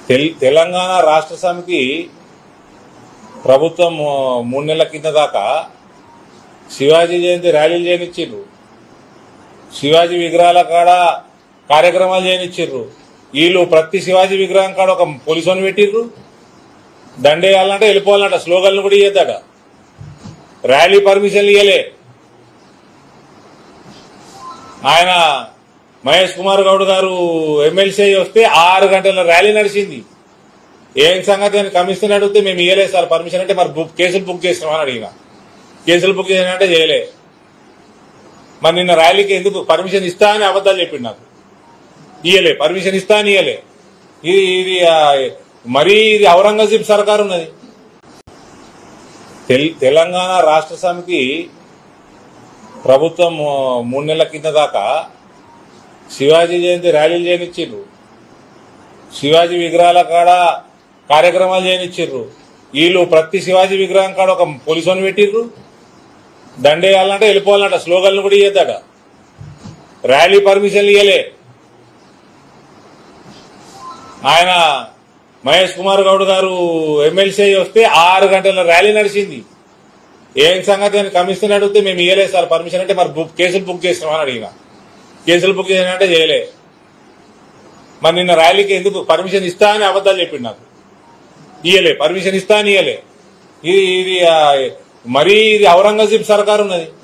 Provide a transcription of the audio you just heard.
తెలంగాణ రాష్ట్ర సమితి ప్రభుత్వం 3 నెలల కింద దాకా శివాజీ జయంతి ర్యాలీలు చేయనిచ్చిర్రు, శివాజీ విగ్రహాల కాడ కార్యక్రమాలు చేయనిచ్చిర్రు. వీళ్ళు ప్రతి శివాజీ విగ్రహం కాడ ఒక పోలీసుని పెట్టిర్రు. దండేయాలంటే వెళ్ళిపోవాలంట, స్లోగన్లు కూడా ఇయ్యద్దట, ర్యాలీ పర్మిషన్లు ఇయ్యలే. ఆయన మహేష్ కుమార్ గౌడ్ గారు ఎమ్మెల్సీ వస్తే 6 గంటల ర్యాలీ నడిచింది. ఏం సంగతి అని కమిషన్ అడిగితే మేము ఇయ్యలేదు సార్ పర్మిషన్ అంటే, మరి కేసులు బుక్ చేసినామని అడిగిన. కేసులు బుక్ చేసినంటే చేయలే. మరి నిన్న ర్యాలీకి ఎందుకు పర్మిషన్ ఇస్తా అని అబద్దాలు చెప్పిండు, నాకు ఇయ్యలే, పర్మిషన్ ఇస్తా అని ఇయ్యలే. ఇది మరీ ఇది ఔరంగజేబ్ సర్కారు ఉన్నది. తెలంగాణ రాష్ట్ర సమితి ప్రభుత్వం 3 నెలల కింద దాకా శివాజీ జయంతి ర్యాలీలు చేయనిచ్చిర్రు, శివాజీ విగ్రహాల కాడ కార్యక్రమాలు చేయనిచ్చిర్రు. వీళ్ళు ప్రతి శివాజీ విగ్రహం కాడ ఒక పోలీసుని పెట్టిర్రు. దండేయాలంటే వెళ్ళిపోవాలంట, స్లోగన్లు కూడా ఇయ్యద్దట, ర్యాలీ పర్మిషన్లు ఇయ్యలే. ఆయన మహేష్ కుమార్ గౌడ్ గారు ఎమ్మెల్సీ వస్తే 6 గంటల ర్యాలీ నడిచింది. ఏం సంగతి అని కమిషన్ అడిగితే మేము ఇయ్యలేదు సార్ పర్మిషన్ అంటే, మరి కేసులు బుక్ చేసినామని అడిగిన. కేసులు బుక్ చేసినంటే చేయలే. మరి నిన్న ర్యాలీకి ఎందుకు పర్మిషన్ ఇస్తా అని అబద్దాలు చెప్పిండు, నాకు ఇయ్యలే, పర్మిషన్ ఇస్తా అని ఇయ్యలే. ఇది మరీ ఇది ఔరంగజేబ్ సర్కారు ఉన్నది.